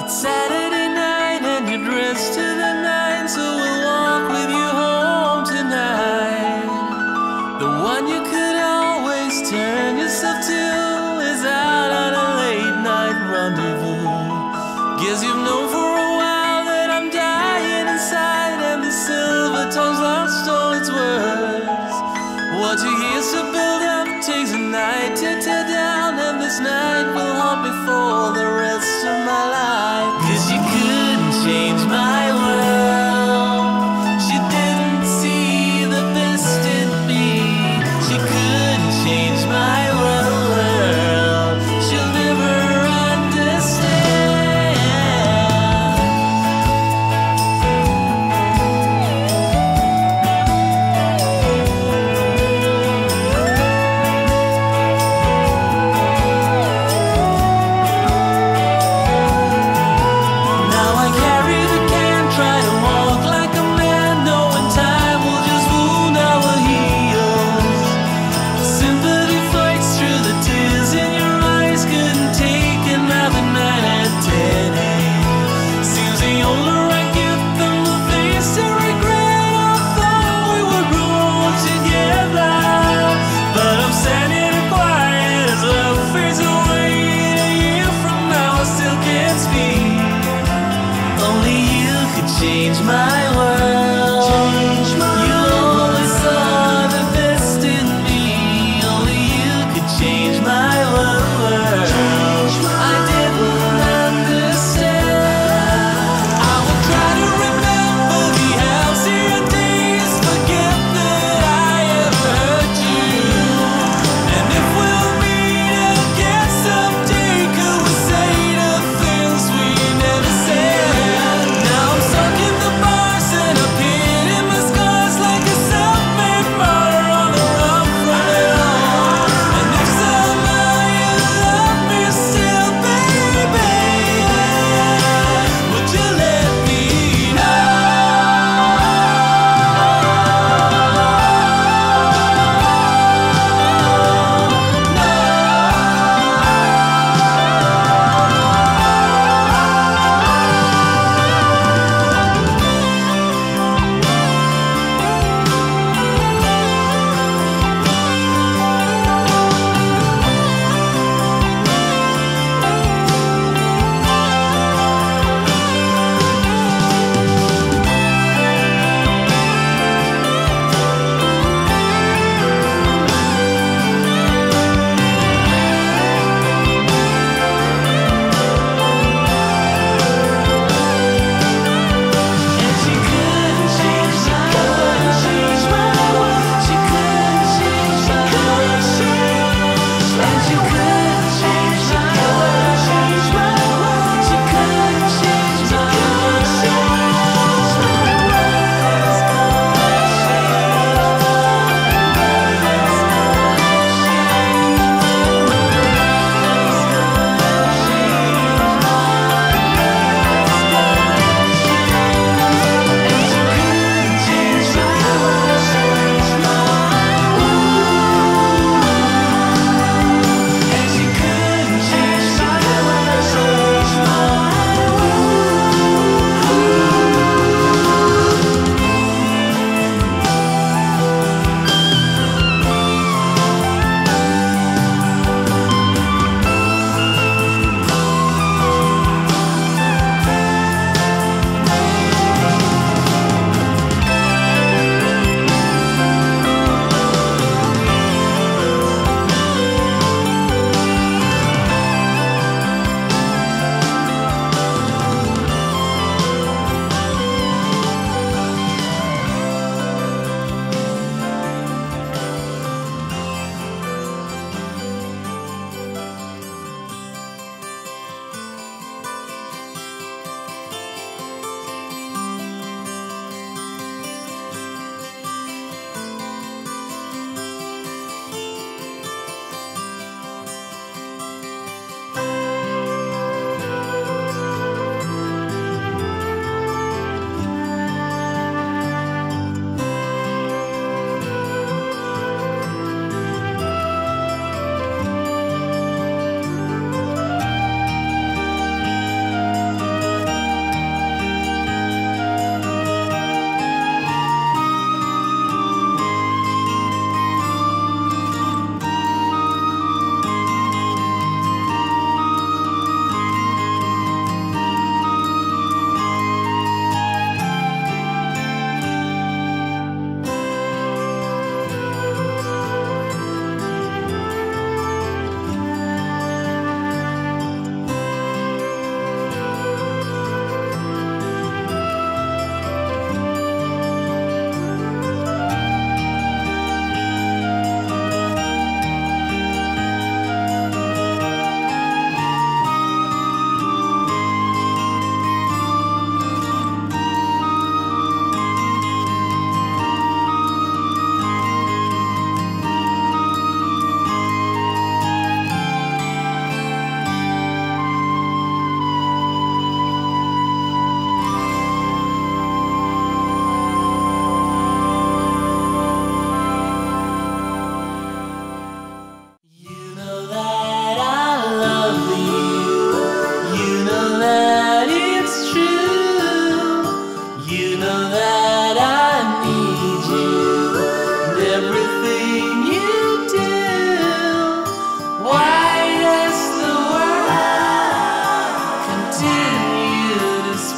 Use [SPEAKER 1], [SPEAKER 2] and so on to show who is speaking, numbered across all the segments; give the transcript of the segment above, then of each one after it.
[SPEAKER 1] It's Saturday night and you're dressed to the nines, so we'll walk with you home tonight. The one you could always turn yourself to is out on a late night rendezvous. Guess you've known for a while that I'm dying inside, and the silver tongue's lost all its words. What you hear's to build up takes a night to tear down, and this night will haunt me for the rest of my life. 'Cause you couldn't change my world. She didn't see the best in me. She couldn't change my world. She'll never understand. Now I carry the can, try to walk like a man, knowing time will just wound our heels. Sympathy fights through the tears in your eyes, couldn't take another night at Teddy. Seems the older I get, the more face to regret. I thought we would grow together, but I'm standing quiet as love fades away. A year from now I still can't speak. Only you could change my world. You always saw the best in me. Only you could change my world. I didn't understand. I will try to remember the halcyon days, forget that I ever hurt you. And if we'll meet again someday, could we say the things we never said? Now I'm stuck in the bar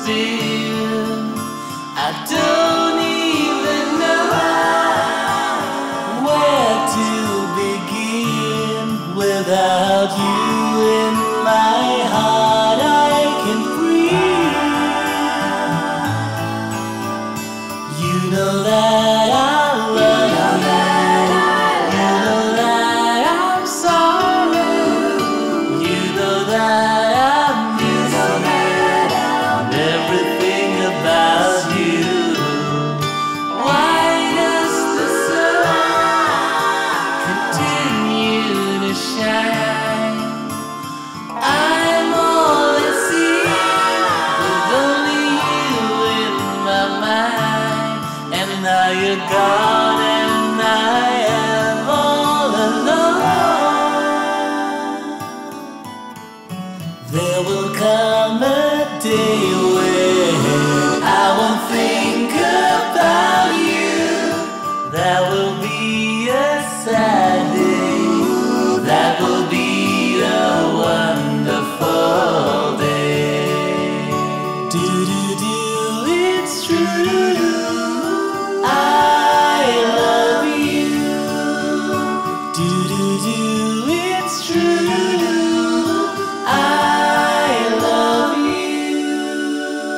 [SPEAKER 1] atmosphere. I don't even know where to begin. Without you in my heart, I can breathe. You know that I love you. You know that I'm sorry. You know that I miss you. And everything about you. Why does the sun continue to shine? I'm all at sea with only you in my mind. And now you're gone and I am all alone. There will come a day when I won't think about you. That will be a sad day. That will be a wonderful day. Do do do, it's true. I love you. Do do do, it's true. I love you.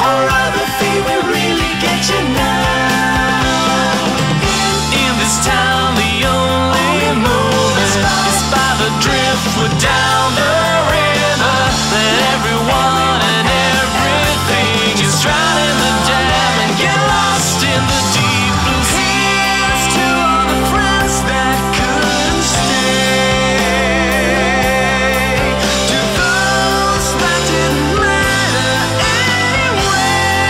[SPEAKER 1] Or other feet will really get you now. In this town, the only movement is by the driftwood down the river. That everyone and everything is drowned in the dam and get lost in the deep blue sea. Here's to all the friends that couldn't stay. To those that didn't matter anyway.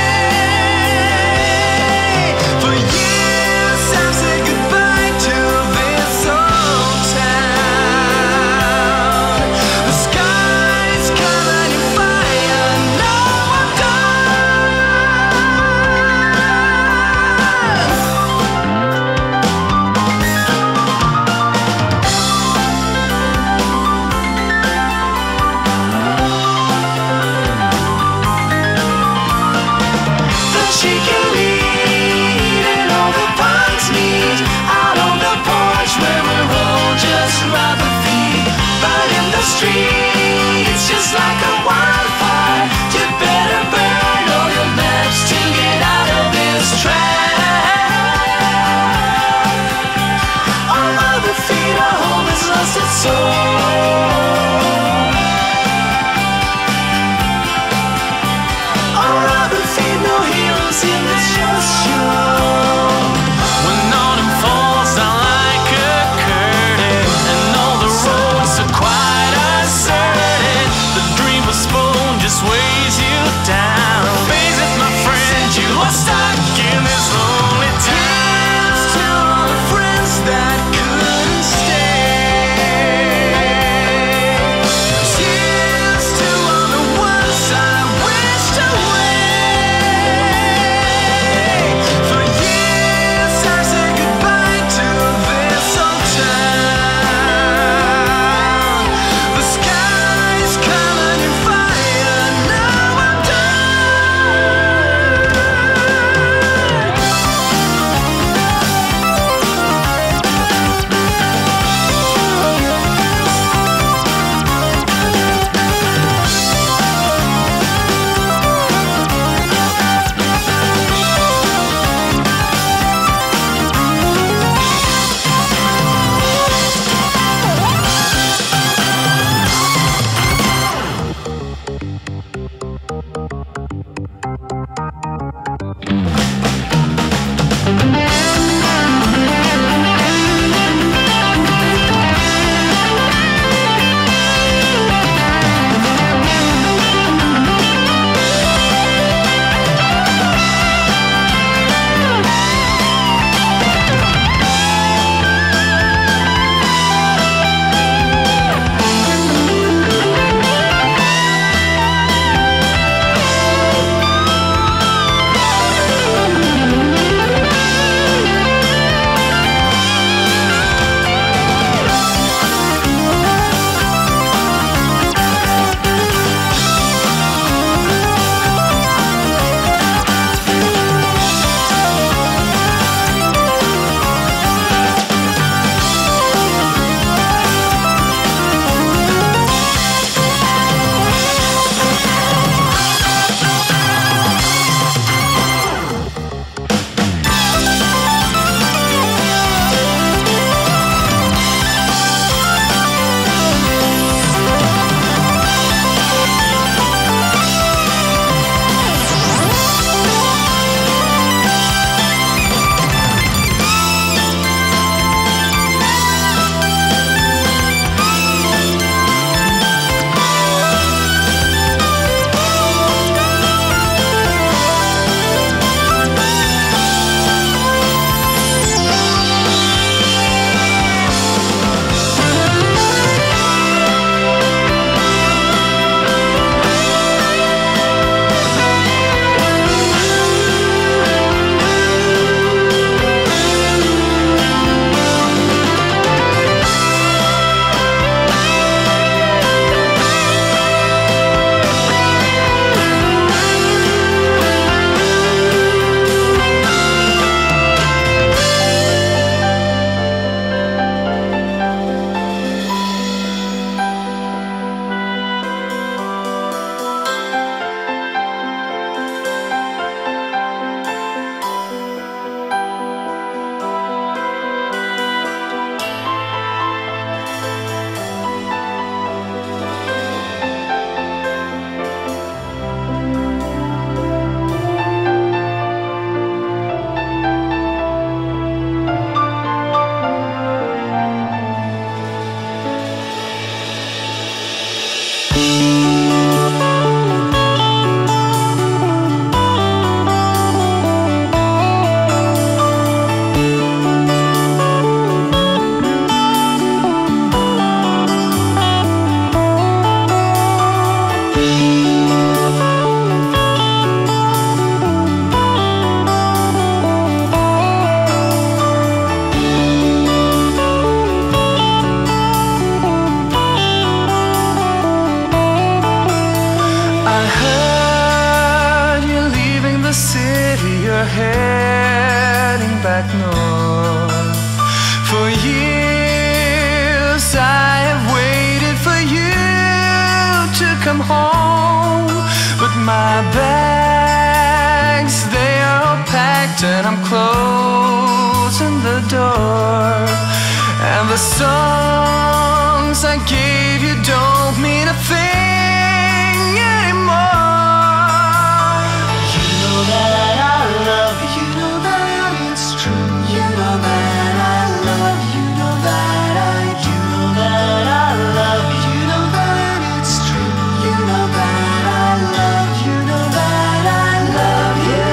[SPEAKER 2] heading back north. For years I have waited for you to come home, but my bags, they are all packed and I'm closing the door. And the songs I gave you don't mean a thing anymore.
[SPEAKER 1] You know that I love you. You know that it's true. You know that I love you. You know that I do. You know that I love you. You know that it's true. You know that I love you. You know that I love you.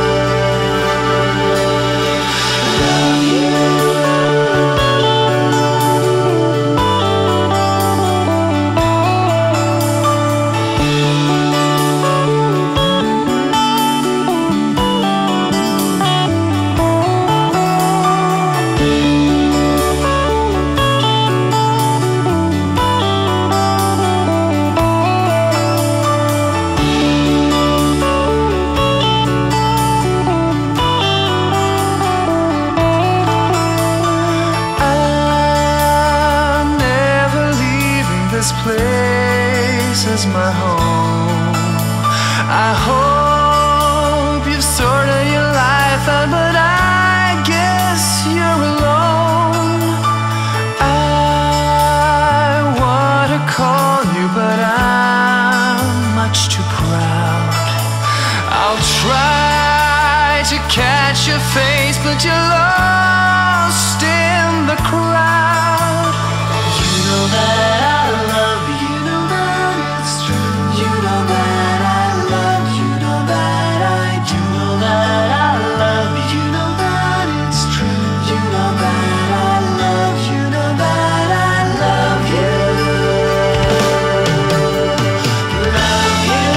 [SPEAKER 1] Love you.
[SPEAKER 2] I'm never leaving this place as my home. I hope you've sorted your life out, but I guess you're alone. I want to call you, but I'm much too proud. I'll try to catch your face, but you're lost in the crowd.
[SPEAKER 1] You know that I love you. You know that it's true. You know that I love you. You know that I do. You know that I love you. You know that it's true. You know that I love you. You know that I love you. Love you.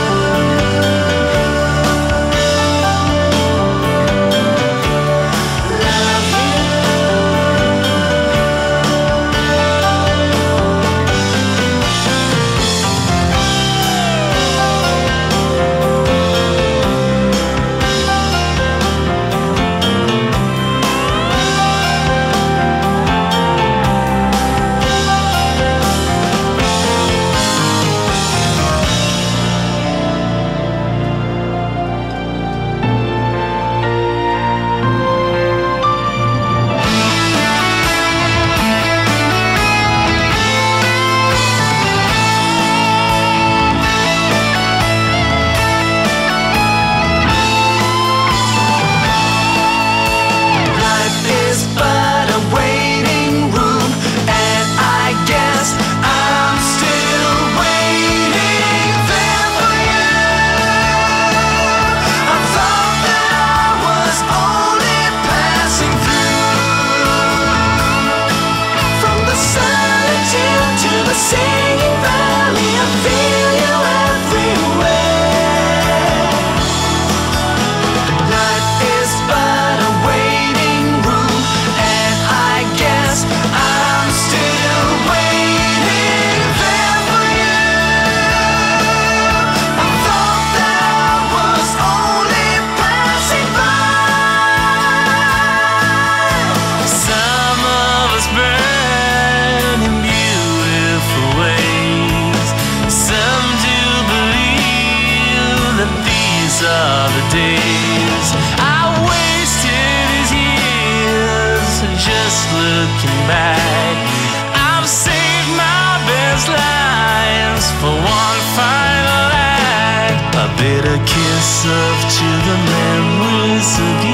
[SPEAKER 1] Love you. Life is but a waiting room, and I guess I'm still waiting there for you. I thought that I was only passing through. From the solitude to the singing valley, I feel you everywhere. Life is but a waiting room, and I guess I'm still waiting there for you. I thought that I was only passing by. Some of us burn in beautiful ways. Some do believe that these are the days I wasted his years just looking back. I've saved my best lines for one final act, a bitter kiss of to the memories of you.